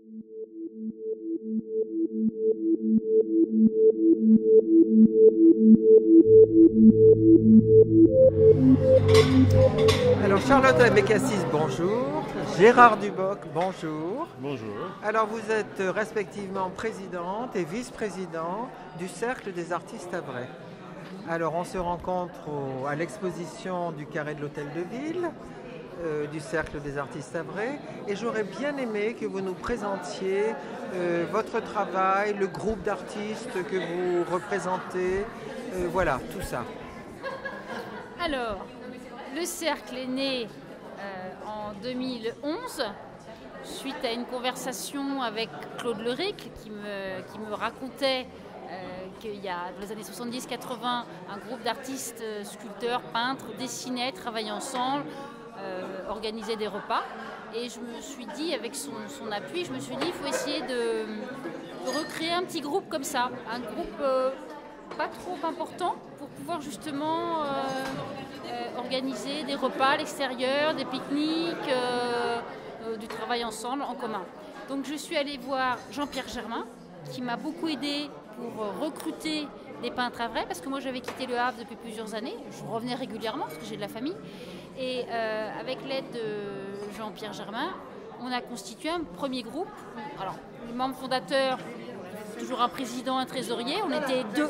Alors Charlotte Abécassis, bonjour. Gérard Duboc, bonjour. Bonjour. Alors vous êtes respectivement présidente et vice-président du Cercle des artistes havrais. Alors on se rencontre à l'exposition du Carré de l'Hôtel de Ville, du Cercle des artistes havrais, et j'aurais bien aimé que vous nous présentiez votre travail, le groupe d'artistes que vous représentez, voilà, tout ça. Alors, le cercle est né en 2011 suite à une conversation avec Claude Leric qui me racontait qu'il y a dans les années 70-80 un groupe d'artistes, sculpteurs, peintres, dessinaient, travaillaient ensemble, organisaient des repas. Et je me suis dit, avec son appui, je me suis dit il faut essayer de recréer un petit groupe comme ça, un groupe pas trop important pour pouvoir justement organiser des repas à l'extérieur, des pique-niques, du travail ensemble en commun. Donc je suis allée voir Jean-Pierre Germain qui m'a beaucoup aidé pour recruter des peintres havrais parce que moi j'avais quitté le Havre depuis plusieurs années, je revenais régulièrement parce que j'ai de la famille et avec l'aide de Jean-Pierre Germain on a constitué un premier groupe. Alors les membres fondateurs, toujours un président, un trésorier, on était deux.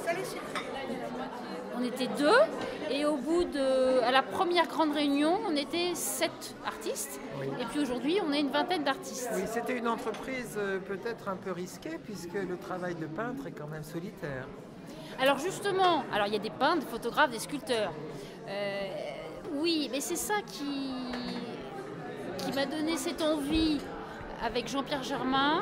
Et au bout à la première grande réunion, on était 7 artistes. Oui. Et puis aujourd'hui, on est une vingtaine d'artistes. Oui, c'était une entreprise peut-être un peu risquée puisque le travail de peintre est quand même solitaire. Alors justement, il y a des peintres, des photographes, des sculpteurs. Oui, mais c'est ça qui m'a donné cette envie avec Jean-Pierre Germain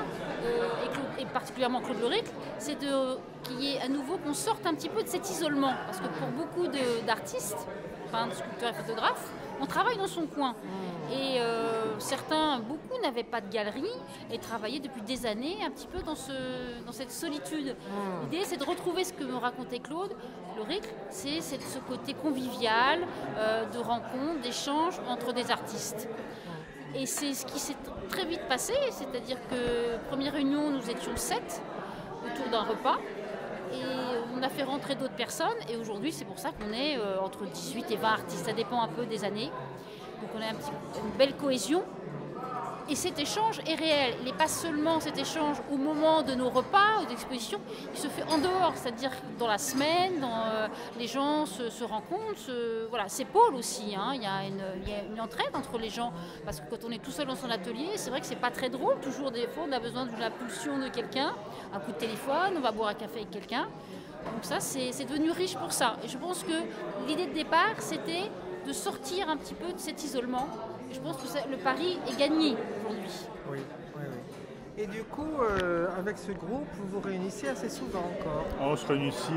et particulièrement Claude Leric, c'est qu'il y ait à nouveau qu'on sorte un petit peu de cet isolement. Parce que pour beaucoup d'artistes, peintres, sculpteurs et photographes, on travaille dans son coin. Et beaucoup n'avaient pas de galerie et travaillaient depuis des années un petit peu dans cette solitude. L'idée, c'est de retrouver ce que me racontait Claude Leric, c'est ce côté convivial, de rencontre, d'échange entre des artistes. Et c'est ce qui s'est très vite passé, c'est-à-dire que première réunion, nous étions 7 autour d'un repas et on a fait rentrer d'autres personnes et aujourd'hui c'est pour ça qu'on est entre 18 et 20 artistes, ça dépend un peu des années. Donc on a une belle cohésion et cet échange est réel. Il n'est pas seulement cet échange au moment de nos repas ou d'exposition, il se fait en dehors, c'est-à-dire dans la semaine, les gens se rencontrent, voilà, s'épaulent aussi. Hein. Il y a une entraide entre les gens, parce que quand on est tout seul dans son atelier, c'est vrai que c'est pas très drôle. Toujours des fois, on a besoin de la pulsion de quelqu'un, un coup de téléphone, on va boire un café avec quelqu'un. Donc ça, c'est devenu riche pour ça. Et je pense que l'idée de départ, c'était de sortir un petit peu de cet isolement. Je pense que le pari est gagné aujourd'hui. Oui. Et du coup, avec ce groupe, vous vous réunissez assez souvent encore? On se réunit ici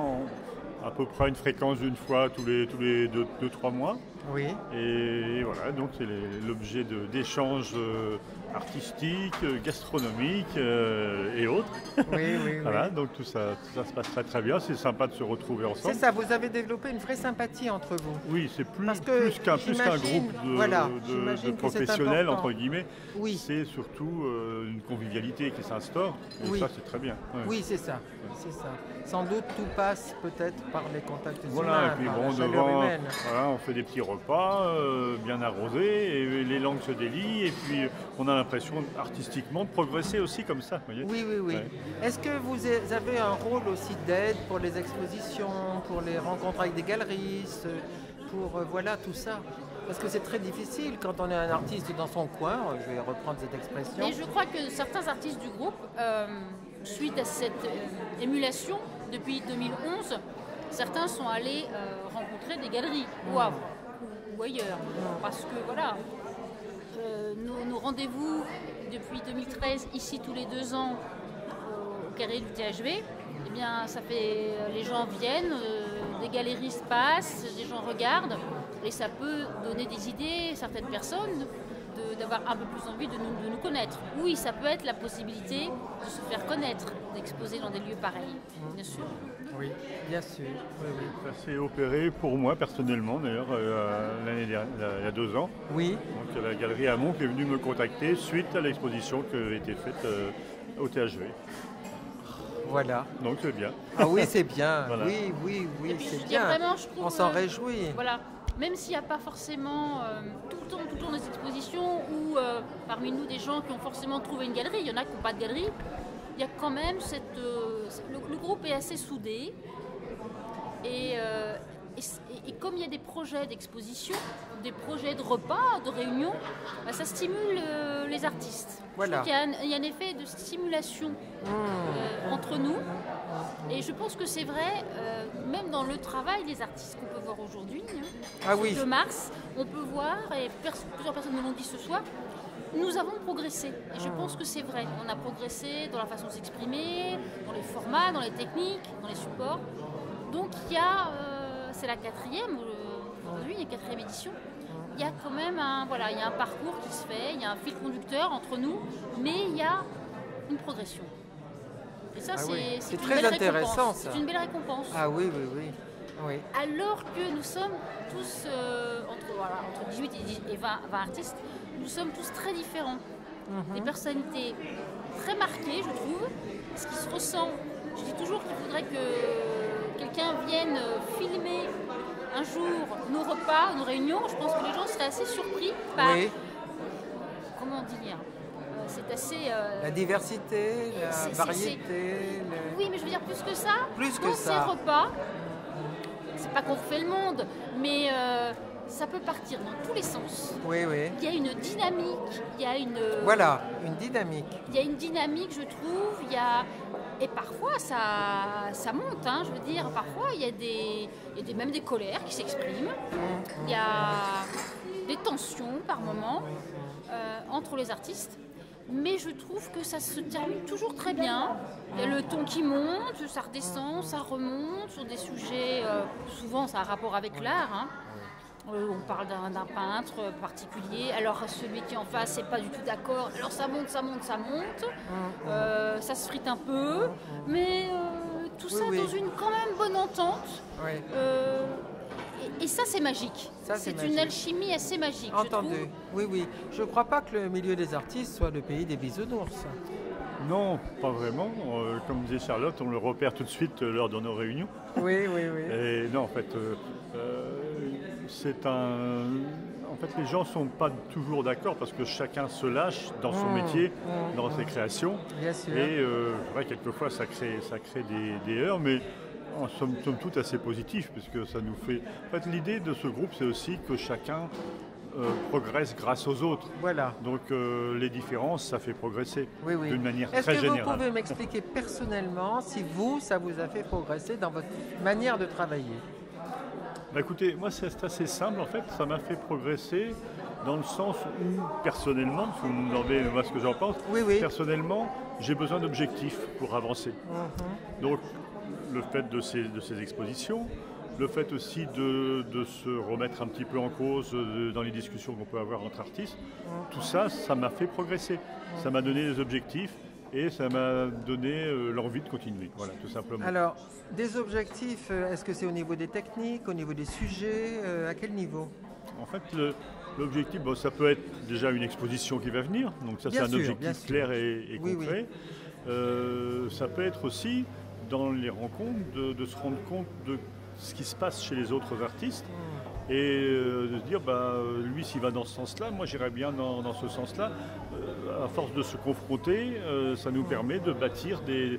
à peu près une fréquence d'une fois tous les 2-3 mois. Oui. Et voilà, donc c'est l'objet d'échanges artistiques, gastronomiques et autres. Oui. Voilà, donc tout ça se passe très très bien, c'est sympa de se retrouver ensemble. C'est ça, vous avez développé une vraie sympathie entre vous. Oui, c'est plus qu'un groupe de professionnels, entre guillemets. Oui. C'est surtout une convivialité qui s'instaure, et ça c'est très bien. Ouais. Oui, c'est ça. Sans doute tout passe peut-être par les contacts humains, et puis par la chaleur humaine. Voilà, on fait des petits repas bien arrosés, et les langues se délient, et puis on a l'impression artistiquement de progresser aussi comme ça. Voyez. Oui. Ouais. Est-ce que vous avez un rôle aussi d'aide pour les expositions, pour les rencontres avec des galeristes, pour voilà tout ça? Parce que c'est très difficile quand on est un artiste dans son coin, je vais reprendre cette expression. Et je crois que certains artistes du groupe, suite à cette émulation depuis 2011, certains sont allés rencontrer des galeries au Havre ou ailleurs. Parce que voilà, nos rendez-vous depuis 2013, ici tous les 2 ans au Carré du THV, eh bien, ça fait, les gens viennent, des galeristes passent, des gens regardent, et ça peut donner des idées à certaines personnes d'avoir un peu plus envie de nous connaître. Oui, ça peut être la possibilité de se faire connaître, d'exposer dans des lieux pareils, bien sûr. Oui, bien sûr. Oui, oui. Ça s'est opéré pour moi personnellement d'ailleurs l'année dernière, il y a 2 ans. Oui, Donc la galerie Hamon qui est venue me contacter suite à l'exposition qui a été faite au THV. voilà. Donc c'est bien. Ah oui, c'est bien. Voilà. Oui, oui, oui, Et puis, c'est je veux dire, bien. vraiment, je trouve, On s'en réjouit. Voilà. Même s'il n'y a pas forcément tout le temps des expositions ou parmi nous des gens qui ont forcément trouvé une galerie, il y en a qui n'ont pas de galerie, il y a quand même le groupe est assez soudé et comme il y a des projets d'exposition, des projets de repas, de réunions, bah, ça stimule les artistes. Voilà. Je trouve qu'il y a un effet de stimulation entre nous. Et je pense que c'est vrai, même dans le travail des artistes qu'on peut voir aujourd'hui, Ah oui. de mars, on peut voir, et plusieurs personnes me l'ont dit ce soir, nous avons progressé. Et je pense que c'est vrai. On a progressé dans la façon de s'exprimer, dans les formats, dans les techniques, dans les supports. Donc il y a, c'est la 4e, aujourd'hui, il y a 4e édition. Il y a quand même il y a un parcours qui se fait, il y a un fil conducteur entre nous, mais il y a une progression. Et ça, Ah oui. C'est une très belle intéressant, récompense. ça. C'est une belle récompense. Ah oui, oui, oui. Oui. Alors que nous sommes tous, entre 18 et 20 artistes, nous sommes tous très différents. Des personnalités très marquées, je trouve, ce qui se ressent. Je dis toujours qu'il faudrait que quelqu'un vienne filmer un jour nos repas, nos réunions. Je pense que les gens seraient assez surpris par, Oui. comment dire, c'est assez... La diversité, la c'est- variété. Oui, mais je veux dire plus que ça. Plus que dans ça. ces repas, c'est pas qu'on refait le monde, mais ça peut partir dans tous les sens. Oui, oui. Il y a une dynamique, il y a une... Voilà, une dynamique. Il y a une dynamique, je trouve, et parfois ça monte, je veux dire, parfois il y a même des colères qui s'expriment, il y a des tensions par moments entre les artistes, mais je trouve que ça se termine toujours très bien. Il y a le ton qui monte, ça redescend, ça remonte sur des sujets, souvent ça a un rapport avec l'art, on parle d'un peintre particulier, alors celui qui est en face n'est pas du tout d'accord, alors ça monte, ça se frite un peu, mais tout ça oui. dans une quand même bonne entente. Oui. Et ça c'est magique, Ça, c'est une magique. alchimie assez magique, je Entendu. trouve. Oui, oui. Je ne crois pas que le milieu des artistes soit le pays des bisounours. Non, pas vraiment. Comme disait Charlotte, on le repère tout de suite lors de nos réunions. Oui, oui, oui. Et non, en fait, En fait, les gens ne sont pas toujours d'accord parce que chacun se lâche dans son métier, dans ses créations. Bien sûr. Et vrai, quelquefois, ça crée des heurts, mais en somme toute assez positif, puisque ça nous fait... En fait, l'idée de ce groupe, c'est aussi que chacun progresse grâce aux autres. Voilà. Donc les différences, ça fait progresser Oui, oui. d'une manière Est-ce très que vous générale. pouvez m'expliquer personnellement si ça vous a fait progresser dans votre manière de travailler? Bah, écoutez, moi c'est assez simple en fait, ça m'a fait progresser dans le sens où personnellement, si vous me demandez moi ce que j'en pense, Oui, oui. personnellement j'ai besoin d'objectifs pour avancer. Donc le fait de ces expositions, le fait aussi de se remettre un petit peu en cause dans les discussions qu'on peut avoir entre artistes, tout ça, ça m'a fait progresser. Ça m'a donné des objectifs et ça m'a donné l'envie de continuer, voilà, tout simplement. Alors, des objectifs, est-ce que c'est au niveau des techniques, au niveau des sujets, à quel niveau? En fait, l'objectif, ça peut être déjà une exposition qui va venir, donc ça c'est Bien un sûr, bien objectif sûr. clair et Oui, concret. Ça peut être aussi, dans les rencontres, de se rendre compte de ce qui se passe chez les autres artistes et de se dire, lui s'il va dans ce sens-là, moi j'irais bien dans ce sens-là. À force de se confronter, ça nous permet de bâtir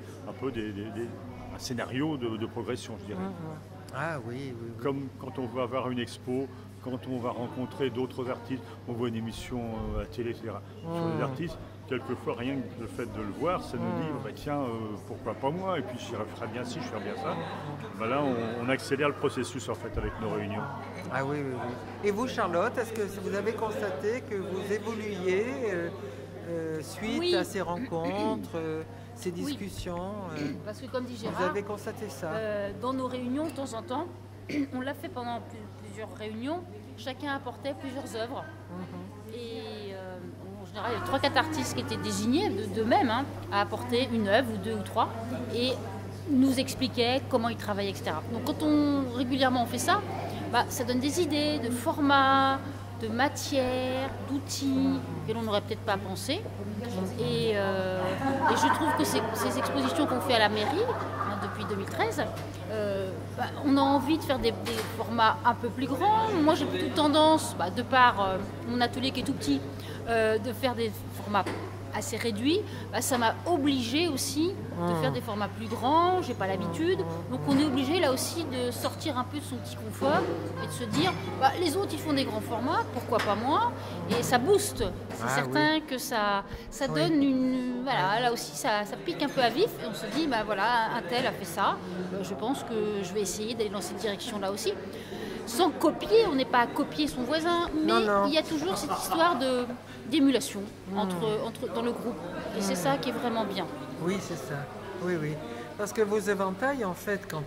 un scénario de progression, je dirais. Ah oui, oui, oui. Comme quand on va avoir une expo, quand on va rencontrer d'autres artistes, on voit une émission à la télé, etc. Sur les artistes, quelquefois rien que le fait de le voir, ça nous dit tiens, pourquoi pas moi, et puis je ferai bien ci, je ferai bien ça. Là, on accélère le processus en fait avec nos réunions. Ah oui, oui, oui. Et vous, Charlotte, est-ce que vous avez constaté que vous évoluiez suite Oui. à ces rencontres, ces discussions Parce que comme dit Vous Gérard, avez constaté ça dans nos réunions de temps en temps, on l'a fait pendant plusieurs réunions, chacun apportait plusieurs œuvres. Et général, il y a 3-4 artistes qui étaient désignés d'eux-mêmes hein, à apporter une œuvre ou 2 ou 3 et nous expliquaient comment ils travaillaient, etc. Donc quand régulièrement on fait ça, ça donne des idées de formats, de matières, d'outils que l'on n'aurait peut-être pas pensé. Et je trouve que ces expositions qu'on fait à la mairie hein, depuis 2013, on a envie de faire des formats un peu plus grands. Moi j'ai plutôt tendance, de par mon atelier qui est tout petit, de faire des formats assez réduits. Ça m'a obligée aussi de faire des formats plus grands, j'ai pas l'habitude. Donc on est obligé là aussi de sortir un peu de son petit confort et de se dire les autres ils font des grands formats, pourquoi pas moi? Et ça booste. C'est certain que ça donne une... Voilà, là aussi ça pique un peu à vif et on se dit voilà, un tel a fait ça. Je pense que je vais essayer d'aller dans cette direction là aussi. Sans copier, on n'est pas à copier son voisin, mais il y a toujours cette histoire d'émulation dans le groupe. Et c'est ça qui est vraiment bien. Oui, c'est ça. Oui. Parce que vos éventails, en fait, quand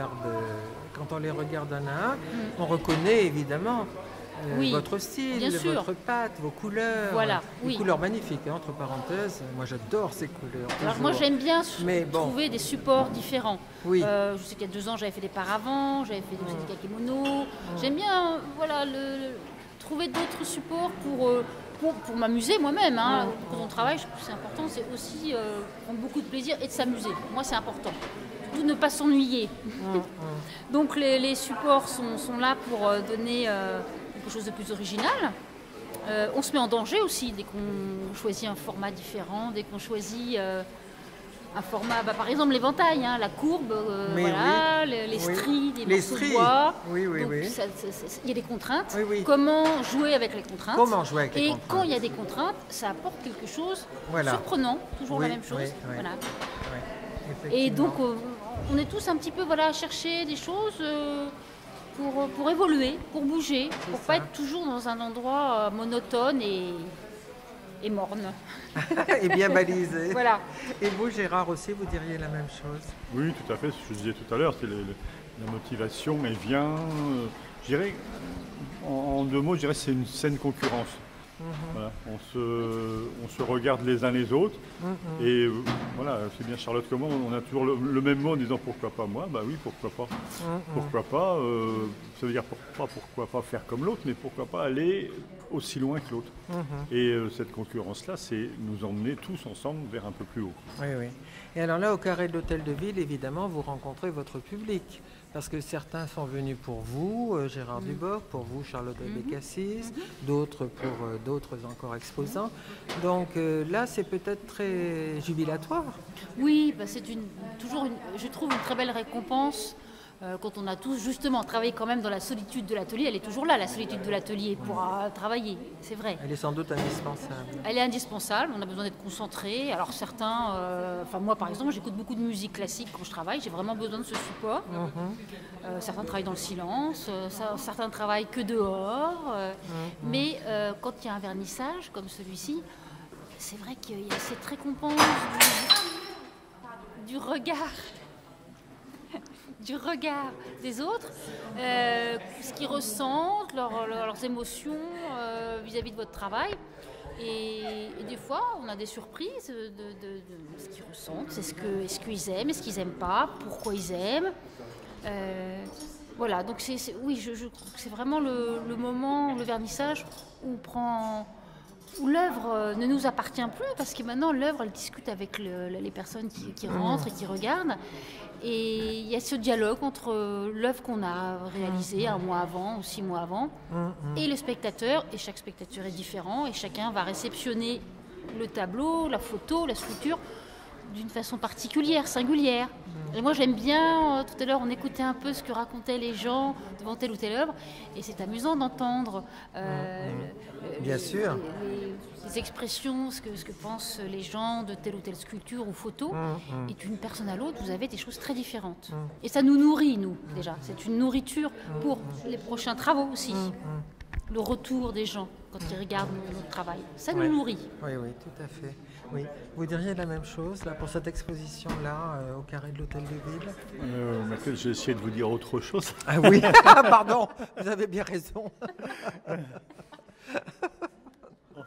on les regarde un à un, on reconnaît évidemment votre style, votre patte, vos couleurs. Voilà, couleurs magnifiques, entre pareilles. Moi, j'adore ces couleurs. Alors moi, j'aime bien trouver des supports différents. Oui. Je sais qu'il y a 2 ans, j'avais fait des paravents, j'avais fait des kakémonos. J'aime bien trouver d'autres supports pour m'amuser moi-même. Hein. Quand on travaille, je trouve que c'est important, c'est aussi prendre beaucoup de plaisir et de s'amuser. Moi, c'est important. Surtout ne pas s'ennuyer. Donc les supports sont là pour donner quelque chose de plus original. On se met en danger aussi dès qu'on choisit un format différent, dès qu'on choisit un format, par exemple l'éventail, hein, la courbe, les stries, des morceaux de bois. Il y a des contraintes. Comment jouer avec les contraintes? Et quand il y a des contraintes, ça apporte quelque chose surprenant, toujours la même chose. Et donc on est tous un petit peu à chercher des choses pour évoluer, pour bouger, pour pas être toujours dans un endroit monotone et morne. Et bien balisé. Voilà. Et vous, Gérard, aussi, vous diriez la même chose? Oui, tout à fait. Ce que je disais tout à l'heure, c'est la motivation, elle vient, je dirais, en 2 mots, je dirais que c'est une saine concurrence. Voilà, on se regarde les uns les autres et voilà, c'est bien Charlotte comme moi, on a toujours le même mot en disant pourquoi pas moi, oui, pourquoi pas, pourquoi pas, ça veut dire pourquoi pas faire comme l'autre, mais pourquoi pas aller aussi loin que l'autre. Et cette concurrence-là, c'est nous emmener tous ensemble vers un peu plus haut. Oui. Et alors là, au Carré de l'Hôtel de Ville, évidemment, vous rencontrez votre public. Parce que certains sont venus pour vous, Gérard Duboc, pour vous, Charlotte Bécassis, d'autres pour d'autres encore exposants. Donc là, c'est peut-être très jubilatoire. Oui, c'est toujours, je trouve, une très belle récompense. Quand on a tous justement travaillé quand même dans la solitude de l'atelier, elle est toujours là, la solitude de l'atelier, pour travailler, c'est vrai. Elle est sans doute indispensable. Elle est indispensable, on a besoin d'être concentré. Alors certains, moi par exemple, j'écoute beaucoup de musique classique quand je travaille, j'ai vraiment besoin de ce support. Certains travaillent dans le silence, certains travaillent que dehors. Mais quand il y a un vernissage comme celui-ci, c'est vrai qu'il y a cette récompense du regard. Du regard des autres, ce qu'ils ressentent, leurs émotions vis-à-vis de votre travail. Et des fois, on a des surprises de ce qu'ils ressentent. Est-ce qu'ils aiment, est-ce qu'ils n'aiment pas, pourquoi ils aiment. Voilà, donc oui, je trouve que c'est vraiment le moment, le vernissage, où l'œuvre ne nous appartient plus, parce que maintenant l'œuvre, elle discute avec les personnes qui rentrent et qui regardent. Et il y a ce dialogue entre l'œuvre qu'on a réalisée 1 mois avant ou 6 mois avant et le spectateur. Et chaque spectateur est différent et chacun va réceptionner le tableau, la photo, la sculpture d'une façon particulière, singulière. Et moi j'aime bien, tout à l'heure on écoutait un peu ce que racontaient les gens devant telle ou telle œuvre, et c'est amusant d'entendre bien sûr. les expressions, ce que pensent les gens de telle ou telle sculpture ou photo. Et d'une personne à l'autre, vous avez des choses très différentes. Et ça nous nourrit, nous, déjà. C'est une nourriture pour les prochains travaux aussi. Le retour des gens quand ils regardent notre travail. Ça nous nourrit. Oui, tout à fait. Oui. Vous diriez la même chose là, pour cette exposition-là au Carré de l'Hôtel de Ville? J'ai essayé de vous dire autre chose. Ah oui, pardon, vous avez bien raison. En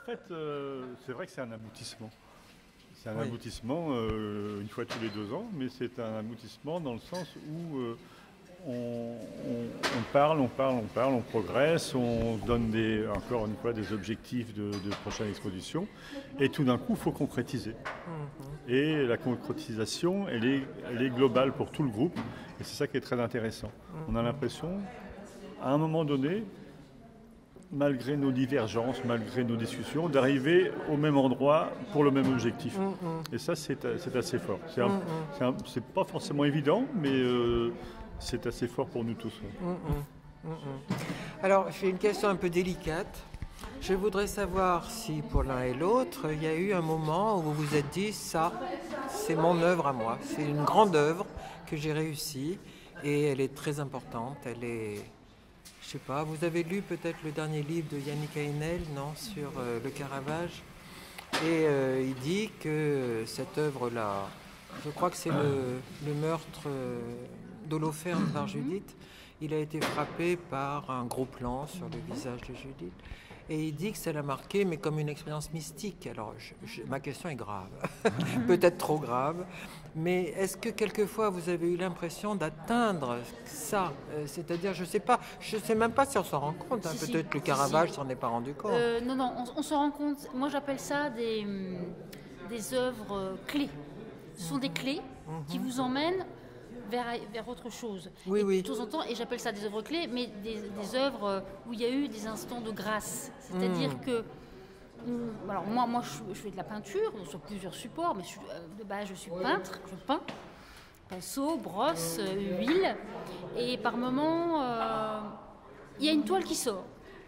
fait, c'est vrai que c'est un aboutissement. C'est un Oui. aboutissement une fois tous les 2 ans, mais c'est un aboutissement dans le sens où on parle, on progresse, on donne encore une fois des objectifs de prochaine exposition, et tout d'un coup, il faut concrétiser. Et la concrétisation, elle est globale pour tout le groupe, et c'est ça qui est très intéressant. On a l'impression, à un moment donné, malgré nos divergences, malgré nos discussions, d'arriver au même endroit pour le même objectif. Et ça, c'est assez fort. C'est pas forcément évident, mais c'est assez fort pour nous tous. Alors, j'ai une question un peu délicate. Je voudrais savoir si, pour l'un et l'autre, il y a eu un moment où vous vous êtes dit, ça, c'est mon œuvre à moi. C'est une grande œuvre que j'ai réussie et elle est très importante. Elle est... Je sais pas, vous avez lu peut-être le dernier livre de Yannick Haenel, non, sur le Caravage. Et il dit que cette œuvre-là, je crois que c'est le meurtre d'Holoferne par Judith, il a été frappé par un gros plan sur le visage de Judith. Et il dit que ça l'a marqué, mais comme une expérience mystique. Alors, ma question est grave, peut-être trop grave, mais est-ce que quelquefois vous avez eu l'impression d'atteindre ça c'est-à-dire, je sais même pas si on s'en rend compte, hein, Si, peut-être si. le Caravage s'en est pas rendu compte. Non, on se rend compte. Moi, j'appelle ça des œuvres clés. Ce sont des clés qui vous emmènent vers autre chose. Oui, et oui. De temps en temps, et j'appelle ça des œuvres clés, mais des œuvres où il y a eu des instants de grâce. C'est-à-dire que, alors moi je fais de la peinture sur plusieurs supports, mais de base je suis peintre, je peins, pinceau, brosse, huile, et par moments il y a une toile qui sort.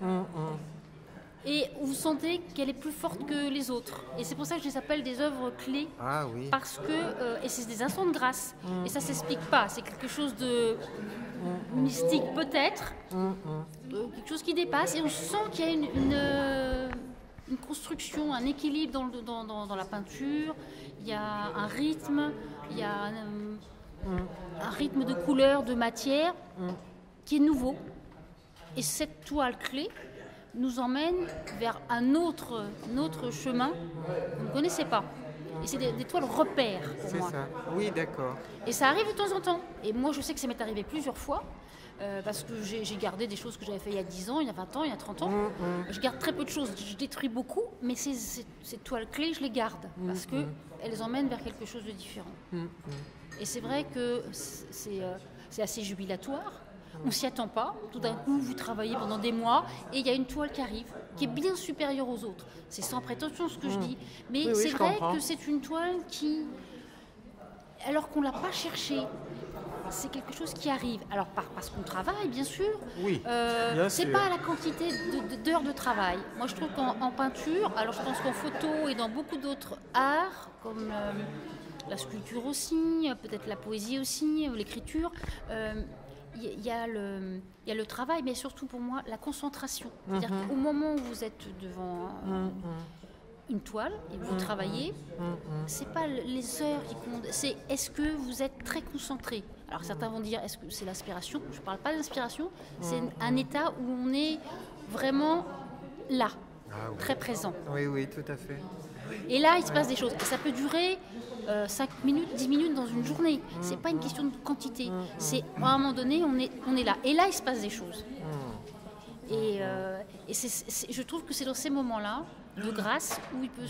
Et vous sentez qu'elle est plus forte que les autres. Et c'est pour ça que je les appelle des œuvres clés. Ah oui. Parce que, et c'est des instants de grâce. Et ça ne s'explique pas. C'est quelque chose de mystique peut-être. Quelque chose qui dépasse. Et on sent qu'il y a une construction, un équilibre dans la peinture. Il y a un rythme. Il y a un rythme de couleur, de matière qui est nouveau. Et cette toile clé nous emmène vers un autre chemin que vous ne connaissez pas. Et c'est des toiles repères pour C'est moi. ça. Oui, d'accord. Et ça arrive de temps en temps. Et moi, je sais que ça m'est arrivé plusieurs fois, parce que j'ai gardé des choses que j'avais fait il y a 10 ans, il y a 20 ans, il y a 30 ans. Je garde très peu de choses, je détruis beaucoup, mais ces toiles clés, je les garde, parce qu'elles emmènent vers quelque chose de différent. Et c'est vrai que c'est assez jubilatoire. On ne s'y attend pas. Tout d'un coup, vous travaillez pendant des mois et il y a une toile qui arrive, qui est bien supérieure aux autres. C'est sans prétention ce que je dis. Mais Oui, c'est je vrai comprends. que c'est une toile qui, alors qu'on ne l'a pas cherchée, c'est quelque chose qui arrive. Alors parce qu'on travaille, bien sûr. Oui, bien c'est sûr. pas la quantité d'heures de travail. Moi, je trouve qu'en peinture, alors je pense qu'en photo et dans beaucoup d'autres arts, comme la sculpture aussi, peut-être la poésie aussi, l'écriture, il y a le travail, mais surtout pour moi, la concentration. C'est-à-dire qu'au moment où vous êtes devant une toile et vous travaillez, c'est pas les heures qui comptent, c'est est-ce que vous êtes très concentré. Alors certains vont dire, est-ce que c'est l'aspiration? Je ne parle pas d'inspiration, c'est un état où on est vraiment là, très présent. Oui, oui, tout à fait. Et là, il se passe des choses. Et ça peut durer 5 minutes, 10 minutes dans une journée. C'est pas une question de quantité. C'est à un moment donné, on est là. Et là, il se passe des choses. Et je trouve que c'est dans ces moments-là, de grâce, où il peut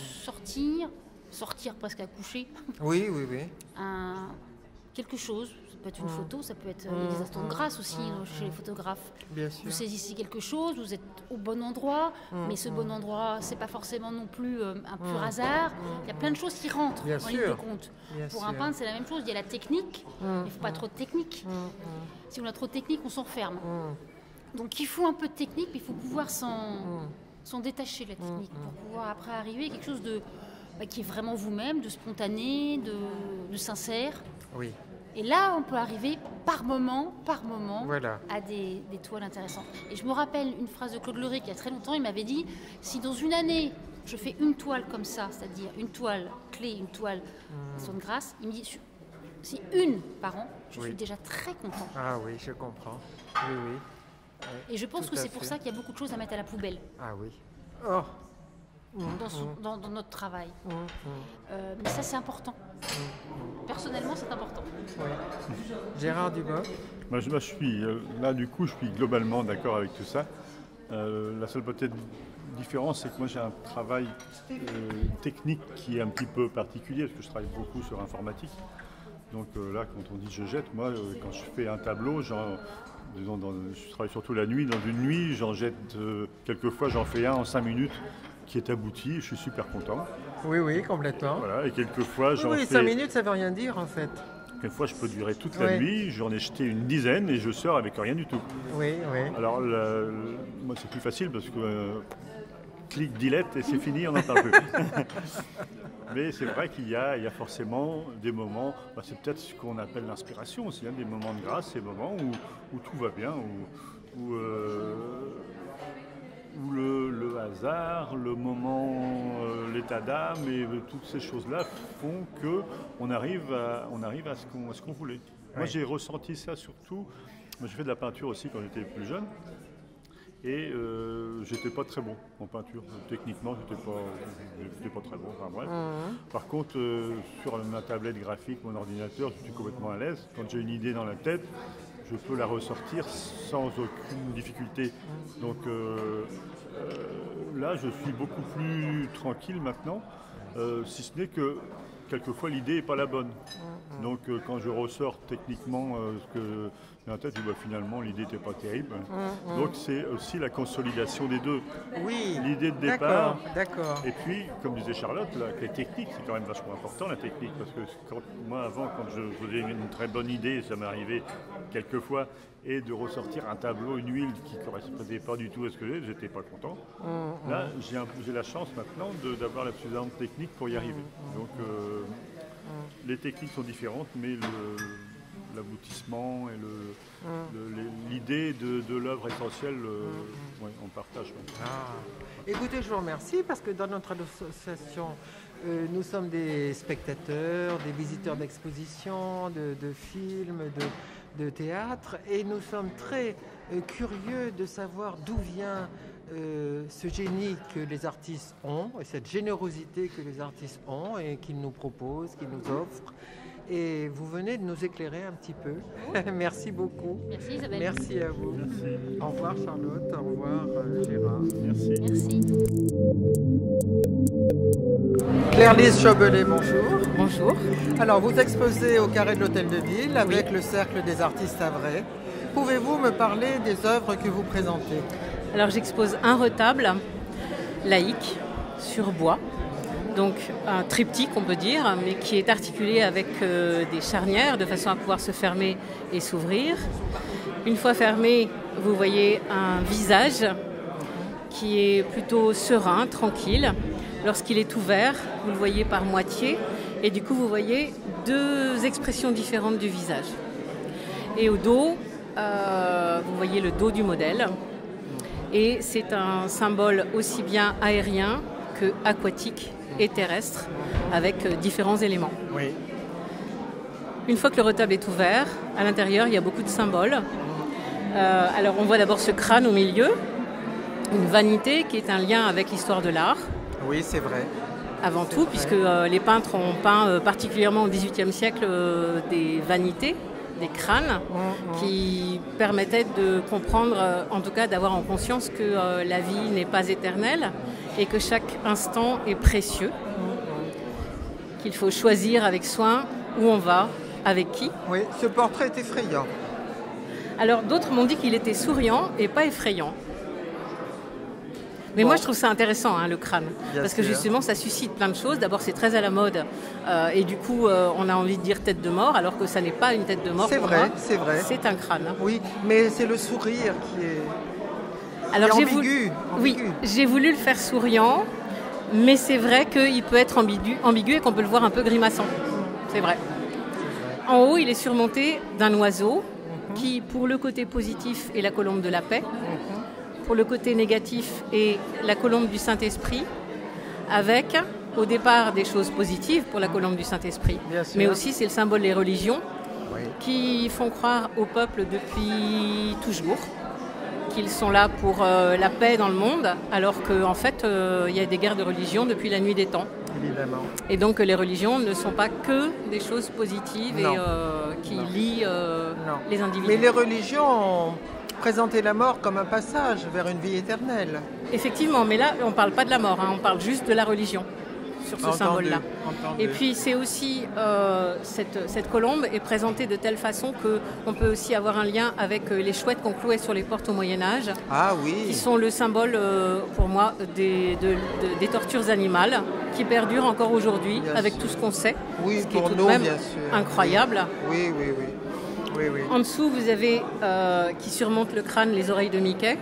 sortir presque à coucher, Oui, oui, oui. quelque chose. Ça peut être une photo, ça peut être des instants de grâce aussi chez les photographes. Bien sûr. Vous saisissez quelque chose, vous êtes au bon endroit, mais ce bon endroit, c'est pas forcément non plus un pur hasard. Il y a plein de choses qui rentrent Bien en ligne sûr. de compte. Bien Pour sûr. un peintre, c'est la même chose. Il y a la technique, il ne faut pas trop de technique. Si on a trop de technique, on s'enferme. Donc il faut un peu de technique, mais il faut pouvoir s'en détacher de la technique pour pouvoir après arriver à quelque chose qui est vraiment vous-même, de spontané, de sincère. Oui. Et là, on peut arriver par moment Voilà. à des toiles intéressantes. Et je me rappelle une phrase de Claude Loré qui il y a très longtemps, il m'avait dit, si dans une année, je fais une toile comme ça, c'est-à-dire une toile clé, une toile son de grâce, il me dit, si une par an, je suis déjà très content. Ah oui, je comprends. Oui, oui. Et je pense Tout que à c'est pour fait. ça qu'il y a beaucoup de choses à mettre à la poubelle. Ah oui. Oh, dans notre travail. Mais ça, c'est important. Personnellement, c'est important. Ouais. Gérard Dubois. Moi, je suis là, du coup, je suis globalement d'accord avec tout ça. La seule peut-être différence, c'est que moi j'ai un travail technique qui est un petit peu particulier, parce que je travaille beaucoup sur informatique. Donc là, quand on dit je jette, moi, quand je fais un tableau, je travaille surtout la nuit. Dans une nuit, j'en jette, quelquefois j'en fais un en 5 minutes qui est abouti, je suis super content. Oui, complètement. Voilà, et quelquefois j'en fais... 5 minutes, ça veut rien dire en fait. Quelquefois, je peux durer toute la nuit, j'en ai jeté une dizaine et je sors avec rien du tout. Oui. Alors, moi, c'est plus facile parce que clic, delete et c'est fini, on n'en parle plus. Mais c'est vrai qu'il y a forcément des moments, c'est peut-être ce qu'on appelle l'inspiration aussi, des moments de grâce, ces moments où tout va bien, où le hasard, le moment, l'état d'âme et toutes ces choses-là font qu'on arrive à ce qu'on voulait. Moi, j'ai ressenti ça surtout. Moi, j'ai fait de la peinture aussi quand j'étais plus jeune et j'étais pas très bon en peinture. Techniquement, j'étais pas très bon. Enfin bref. Par contre, sur ma tablette graphique, mon ordinateur, je suis complètement à l'aise. Quand j'ai une idée dans la tête, je peux la ressortir sans aucune difficulté. Donc là, je suis beaucoup plus tranquille maintenant, si ce n'est que quelquefois l'idée n'est pas la bonne. Donc quand je ressors techniquement ce que j'ai en tête, je dis, finalement l'idée n'était pas terrible. Donc c'est aussi la consolidation des deux. Oui. L'idée de départ. D'accord. Et puis, comme disait Charlotte, la technique, c'est quand même vachement important la technique. Parce que moi avant, quand je faisais une très bonne idée, ça m'est arrivé quelquefois, et de ressortir un tableau, une huile qui ne correspondait pas du tout à ce que j'étais pas content. Là, j'ai la chance maintenant d'avoir la suffisante technique pour y arriver. Donc, les techniques sont différentes, mais l'aboutissement et l'idée de l'œuvre essentielle, on partage. Écoutez, je vous remercie parce que dans notre association, nous sommes des spectateurs, des visiteurs d'expositions, de films, de théâtre, et nous sommes très curieux de savoir d'où vient ce génie que les artistes ont, et cette générosité que les artistes ont et qu'ils nous proposent, qu'ils nous offrent. Et vous venez de nous éclairer un petit peu. Merci beaucoup. Merci Isabelle. Merci à vous. Merci. Au revoir Charlotte, au revoir Gérard. Merci. Merci. Claire-Lise Chobelet, bonjour. Bonjour. Alors vous exposez au Carré de l'Hôtel de Ville avec le Cercle des Artistes Havrais. Pouvez-vous me parler des œuvres que vous présentez? Alors j'expose un retable laïque sur bois, donc un triptyque on peut dire, mais qui est articulé avec des charnières de façon à pouvoir se fermer et s'ouvrir. Une fois fermé, vous voyez un visage qui est plutôt serein, tranquille. Lorsqu'il est ouvert, vous le voyez par moitié et du coup vous voyez deux expressions différentes du visage. Et au dos, vous voyez le dos du modèle. Et c'est un symbole aussi bien aérien que aquatique et terrestre, avec différents éléments. Oui. Une fois que le retable est ouvert, à l'intérieur, il y a beaucoup de symboles. Alors on voit d'abord ce crâne au milieu, une vanité qui est un lien avec l'histoire de l'art. Oui, c'est vrai. Avant tout, puisque les peintres ont peint particulièrement au XVIIIe siècle des vanités, des crânes, qui permettaient de comprendre, en tout cas d'avoir en conscience que la vie n'est pas éternelle et que chaque instant est précieux, qu'il faut choisir avec soin où on va, avec qui. Oui, ce portrait est effrayant. Alors d'autres m'ont dit qu'il était souriant et pas effrayant. Mais moi, je trouve ça intéressant, le crâne. Bien parce que sûr. justement, ça suscite plein de choses. D'abord, c'est très à la mode. Et du coup, on a envie de dire tête de mort, alors que ça n'est pas une tête de mort. C'est pour vrai, moi. c'est vrai. C'est un crâne. Oui, mais c'est le sourire qui est Alors, ambigu. Oui, j'ai voulu le faire souriant, mais c'est vrai qu'il peut être ambigu et qu'on peut le voir un peu grimaçant. C'est vrai. En haut, il est surmonté d'un oiseau qui, pour le côté positif, est la colombe de la paix. Pour le côté négatif est la colombe du Saint-Esprit, avec au départ des choses positives pour la colombe du Saint-Esprit, Bien sûr. mais aussi c'est le symbole des religions Oui. qui font croire au peuple depuis toujours qu'ils sont là pour la paix dans le monde, alors qu'en fait, il y a des guerres de religion depuis la nuit des temps. Évidemment. Et donc les religions ne sont pas que des choses positives Non. et qui lient Non. les individus. Mais les religions ont présenté la mort comme un passage vers une vie éternelle. Effectivement, mais là, on ne parle pas de la mort, hein, on parle juste de la religion sur ce Entendu, symbole-là. entendu. Et puis c'est aussi, cette colombe est présentée de telle façon qu'on peut aussi avoir un lien avec les chouettes qu'on clouait sur les portes au Moyen-Âge, Ah qui oui, sont le symbole, pour moi, des tortures animales, qui perdurent encore aujourd'hui Bien avec sûr. tout ce qu'on sait, oui, ce qui est pour tout de nous, même bien sûr. incroyable. Oui, oui, oui. Oui, oui. En dessous, vous avez, qui surmonte le crâne, les oreilles de Mickey.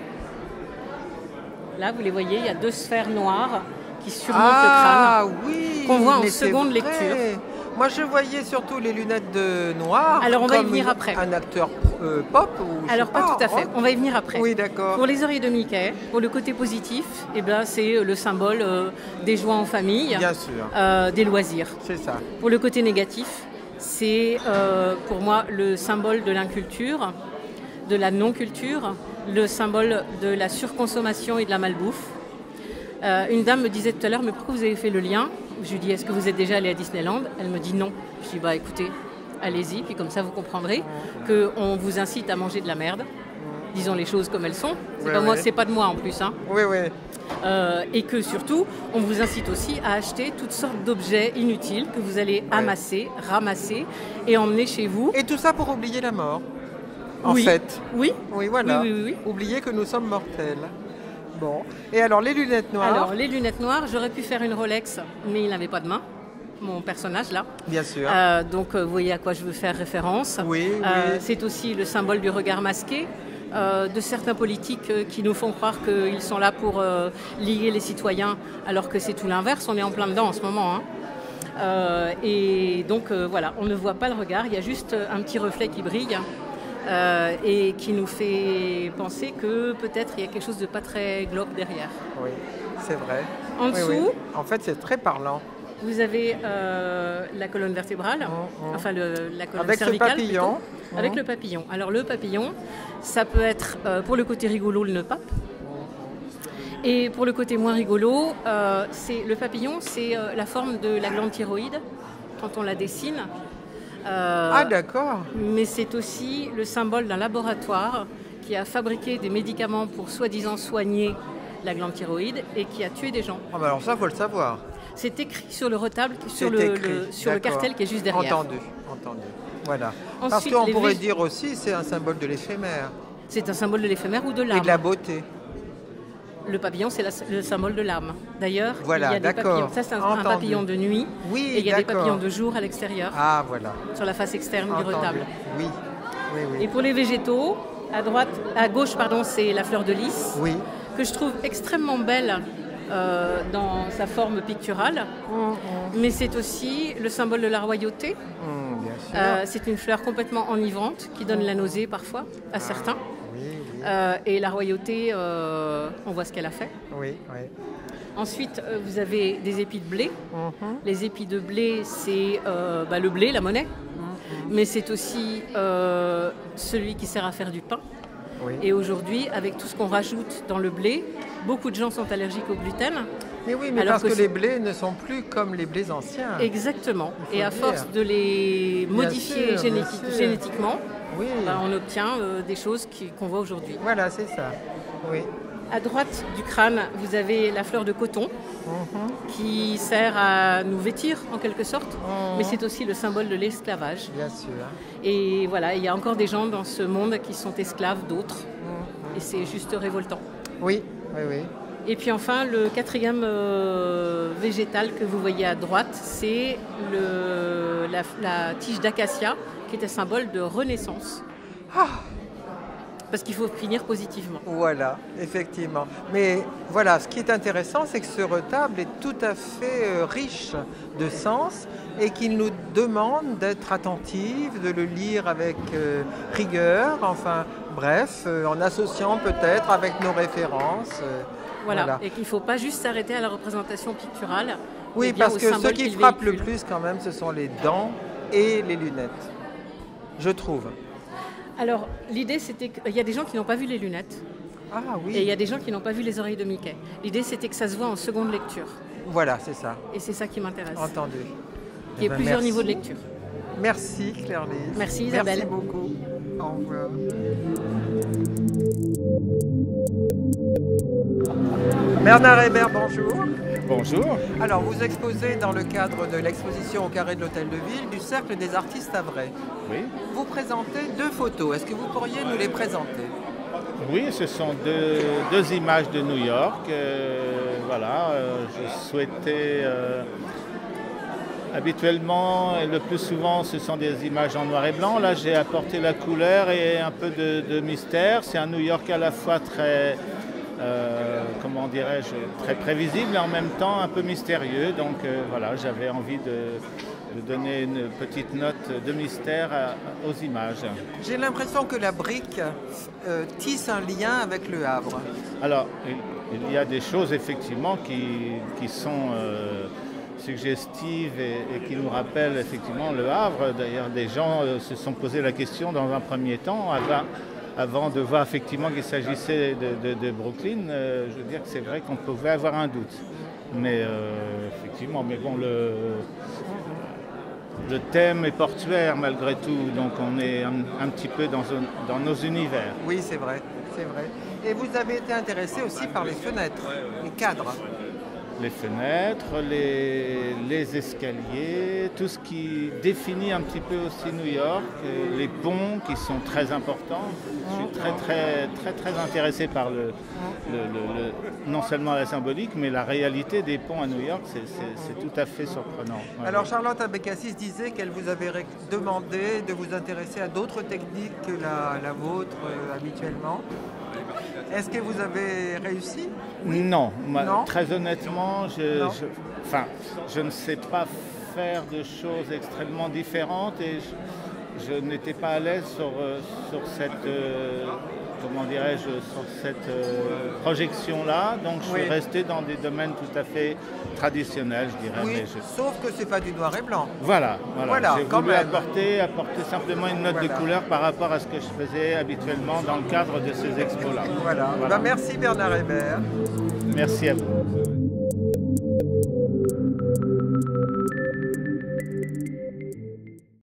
Là, vous les voyez, il y a 2 sphères noires qui surmontent le Ah oui, qu'on voit en mais c'est seconde vrai. lecture. Moi, je voyais surtout les lunettes de noir. Alors, on va y comme venir après. Un acteur pop ou je Alors, sais pas tout à fait, rock. on va y venir après. Oui, d'accord. Pour les oreilles de Mickey, pour le côté positif, eh ben, c'est le symbole des joies en famille, Bien sûr, des loisirs. c'est ça. Pour le côté négatif, c'est pour moi le symbole de l'inculture, de la non-culture, le symbole de la surconsommation et de la malbouffe. Une dame me disait tout à l'heure, mais pourquoi vous avez fait le lien? Je lui dis, est-ce que vous êtes déjà allé à Disneyland? Elle me dit non. Je dis, bah écoutez, allez-y, puis comme ça vous comprendrez qu'on vous incite à manger de la merde. Disons les choses comme elles sont. C'est Ouais, pas moi, ouais. c'est pas de moi en plus, hein. Oui, oui. Et que surtout, on vous incite aussi à acheter toutes sortes d'objets inutiles que vous allez amasser, ramasser et emmener chez vous. Et tout ça pour oublier la mort, en Oui. fait. Oui, Oui, voilà. Oui, oui, oui, Oublier que nous sommes mortels. Bon. Et alors, les lunettes noires, Alors, les lunettes noires, j'aurais pu faire une Rolex, mais il n'avait pas de main, mon personnage là. bien sûr. Donc, vous voyez à quoi je veux faire référence. Oui, oui. C'est aussi le symbole du regard masqué. De certains politiques qui nous font croire qu'ils sont là pour lier les citoyens, alors que c'est tout l'inverse, on est en plein dedans en ce moment. Hein. Et donc voilà, on ne voit pas le regard, il y a juste un petit reflet qui brille et qui nous fait penser que peut-être il y a quelque chose de pas très glauque derrière. Oui, c'est vrai. En Oui, dessous, oui. En fait, c'est très parlant. vous avez la colonne vertébrale, enfin la colonne Avec ce cervicale papillon. plutôt, avec le papillon. Alors le papillon, ça peut être pour le côté rigolo le nœud pape. Et pour le côté moins rigolo, le papillon, c'est la forme de la glande thyroïde quand on la dessine. Ah, d'accord. Mais c'est aussi le symbole d'un laboratoire qui a fabriqué des médicaments pour soi-disant soigner la glande thyroïde et qui a tué des gens. Ah, bah alors ça, faut le savoir. C'est écrit sur le retable, sur C'est le écrit, sur le d'accord. cartel qui est juste derrière. Entendu, entendu. Voilà. Parce Ensuite, qu'on les pourrait vég- dire aussi, c'est un symbole de l'éphémère C'est un symbole de l'éphémère ou de et l'âme. de la beauté. Le papillon, c'est le symbole de l'âme. D'ailleurs, Voilà, il y a des d'accord. papillons. Ça, c'est un Entendu. papillon de nuit. Oui, Et il y a des d'accord. papillons de jour à l'extérieur, Ah, voilà. sur la face externe du Entendu. retable. Oui, oui, Et oui. pour les végétaux, à gauche, c'est la fleur de lys, Oui. que je trouve extrêmement belle dans sa forme picturale. Mais c'est aussi le symbole de la royauté. Bien sûr. C'est une fleur complètement enivrante qui donne la nausée parfois à certains. Oui, oui, Et la royauté, on voit ce qu'elle a fait. oui, oui. Ensuite, vous avez des épis de blé. Les épis de blé, c'est le blé, la monnaie. Mais c'est aussi celui qui sert à faire du pain. Oui. Et aujourd'hui, avec tout ce qu'on rajoute dans le blé, beaucoup de gens sont allergiques au gluten. Mais oui, mais Alors parce que que c'est- les blés ne sont plus comme les blés anciens. Exactement. Il faut Et à le force dire. de les Bien modifier sûr, bien sûr. génétiquement, Oui. on obtient des choses qu'on voit aujourd'hui. Voilà, c'est ça. Oui. À droite du crâne, vous avez la fleur de coton qui sert à nous vêtir en quelque sorte, mais c'est aussi le symbole de l'esclavage. Bien sûr. Et voilà, il y a encore des gens dans ce monde qui sont esclaves d'autres, et c'est juste révoltant. Oui, oui, oui. Et puis enfin, le quatrième végétal que vous voyez à droite, c'est la tige d'acacia, qui est un symbole de renaissance. Parce qu'il faut finir positivement. Voilà, effectivement. Mais voilà, ce qui est intéressant, c'est que ce retable est tout à fait riche de sens et qu'il nous demande d'être attentifs, de le lire avec rigueur, enfin bref, en associant peut-être avec nos références. Voilà. Et qu'il ne faut pas juste s'arrêter à la représentation picturale. Oui, mais bien parce au que ce symbole qui qu'il frappe le véhicule. plus quand même, ce sont les dents et les lunettes, je trouve. Alors, l'idée, c'était qu'il y a des gens qui n'ont pas vu les lunettes. Ah oui. Et il y a des gens qui n'ont pas vu les oreilles de Mickey. L'idée, c'était que ça se voit en seconde lecture. Voilà, c'est ça. Et c'est ça qui m'intéresse. Entendu. Il y a plusieurs merci. niveaux de lecture. Merci Claire-Lise. Merci Isabelle. Merci beaucoup. Au revoir. Bernard Hébert, bonjour. Bonjour. Alors, vous exposez dans le cadre de l'exposition au Carré de l'Hôtel de Ville du Cercle des artistes havrais. Oui. Vous présentez 2 photos. Est-ce que vous pourriez nous les présenter? Oui, ce sont deux images de New York. Je souhaitais... habituellement, et le plus souvent, ce sont des images en noir et blanc. Là, j'ai apporté la couleur et un peu de mystère. C'est un New York à la fois très... comment dirais-je, très prévisible et en même temps un peu mystérieux. Donc j'avais envie de donner une petite note de mystère aux images. J'ai l'impression que la brique tisse un lien avec le Havre. Alors, il y a des choses effectivement qui sont suggestives et qui nous rappellent effectivement le Havre. D'ailleurs, des gens se sont posé la question dans un premier temps, avant de voir effectivement qu'il s'agissait de Brooklyn. Je veux dire que c'est vrai qu'on pouvait avoir un doute. Mais effectivement, le thème est portuaire malgré tout, donc on est un petit peu dans nos univers. Oui, c'est vrai, c'est vrai. Et vous avez été intéressé aussi par les fenêtres, les cadres. Les fenêtres, les escaliers, tout ce qui définit un petit peu aussi New York, les ponts qui sont très importants. Je suis très intéressé par non seulement la symbolique, mais la réalité des ponts à New York, c'est tout à fait surprenant. Ouais. Alors Charlotte Abécassis disait qu'elle vous avait demandé de vous intéresser à d'autres techniques que la vôtre habituellement. Est-ce que vous avez réussi? Non, Non, très honnêtement, je ne sais pas faire de choses extrêmement différentes et je n'étais pas à l'aise sur cette, projection-là. Donc je suis resté dans des domaines tout à fait traditionnels, je dirais. oui, sauf que c'est pas du noir et blanc. Voilà. J'ai quand voulu même. apporter simplement une note de couleur par rapport à ce que je faisais habituellement dans le cadre de ces expos-là. Voilà. Merci Bernard Hébert. Merci à vous.